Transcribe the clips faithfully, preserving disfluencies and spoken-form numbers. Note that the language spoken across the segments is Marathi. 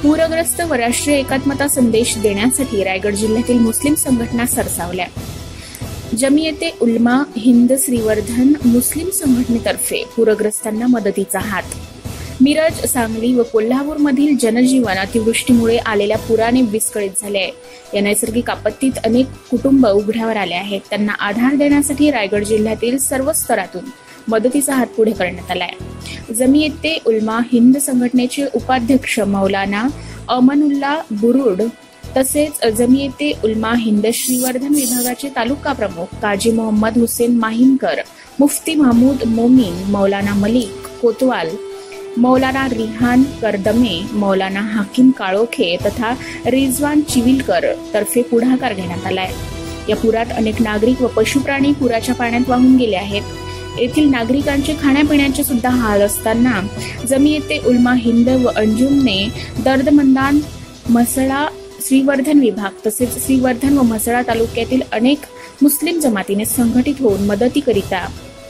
पूरग्रस्त व राष्ट्रीय एकात्मता संदेश देण्यासाठी रायगड जिल्ह्यातील मुस्लिम संघटना सरसावल्या। जमियते उलमा हिंद श्रीवर्धन मुस्लिम संघटनेतर्फे पूरग्रस्तांना मदतीचा हात। मिरज, सांगली व कोल्हापूरमधील जनजीवन अतिवृष्टीमुळे आलेल्या पुराने विस्कळीत झाले आहे। या नैसर्गिक आपत्तीत अनेक कुटुंब उघड्यावर आले आहेत। त्यांना आधार देण्यासाठी रायगड जिल्ह्यातील सर्व स्तरातून मदतीचा हात पुढे करण्यात आला आहे। जमियते उलमा हिंद संघटनेचे उपाध्यक्ष मौलाना अमनुल्ला बुरुड तसेच जमियते उलमा हिंद श्रीवर्धन विभागाचे तालुका प्रमुख काजी मोहम्मद हुसेन माहिमकर, मुफ्ती महमूद मोमीन, मौलाना मलिक कोतवाल, मौलाना रिहान करदमे, मौलाना हाकिम काळोखे तथा रिजवान चिविलकर तर्फे पुढाकार घेण्यात आलाय। या पुरात अनेक नागरिक व पशुप्राणी पुराच्या पाण्यात वाहून गेले आहेत। येथील नागरिकांचे खाण्यापिण्याचे सुद्धा हाल असताना जमियते उलमा हिंद व अंजुमने दर्दमंदान म्हसळा श्रीवर्धन विभाग तसेच श्रीवर्धन व म्हसळा तालुक्यातील अनेक मुस्लिम जमातीने संघटित होऊन मदतीकरिता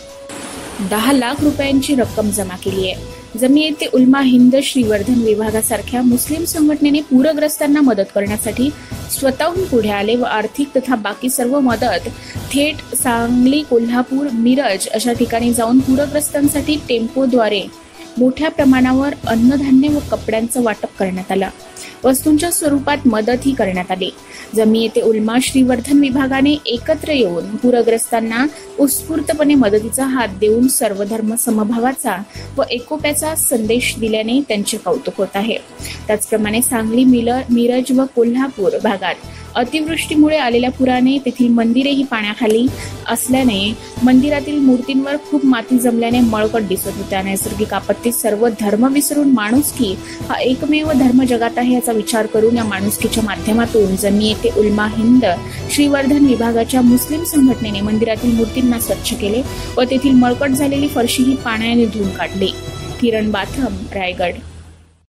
दहा लाख रुपयांची रक्कम जमा केली आहे। जमियते उलमा हिंद श्रीवर्धन विभागासारख्या मुस्लिम संघटनेने पूरग्रस्तांना मदत करण्यासाठी स्वतःहून पुढे आले व आर्थिक तथा बाकी सर्व मदत थेट सांगली, कोल्हापूर, मिरज अशा ठिकाणी जाऊन पूरग्रस्तांसाठी टेम्पोद्वारे मोठ्या प्रमाणावर अन्नधान्य व कपड्यांचं वाटप करण्यात आलं। वस्तूंच्या स्वरूपात मदतही करण्यात आली। जमियते उलमा श्रीवर्धन विभागाने एकत्र येऊन पूरग्रस्तांना उत्स्फूर्तपणे मदतीचा हात देऊन सर्व धर्म समभावाचा व एकोप्याचा संदेश दिल्याने त्यांचे कौतुक होत आहे। त्याचप्रमाणे सांगली, मिरज व कोल्हापूर भागात अतिवृष्टीमुळे आलेल्या पुराने तेथील मंदिरेही पाण्याखाली असल्याने मंदिरातील मूर्तींवर खूप माती जमल्याने मळकट दिसत होत्या। नैसर्गिक आपत्तीत सर्व धर्म विसरून माणुसकी हा एकमेव धर्म जगात आहे याचा विचार करून या माणुसकीच्या माध्यमातून जमियते उलमा हिंद श्रीवर्धन विभागाच्या मुस्लिम संघटनेने मंदिरातील मूर्तींना स्वच्छ केले व तेथील मळकट झालेली फरशीही पाण्याने धुवून काढली। किरण बाथम, रायगड।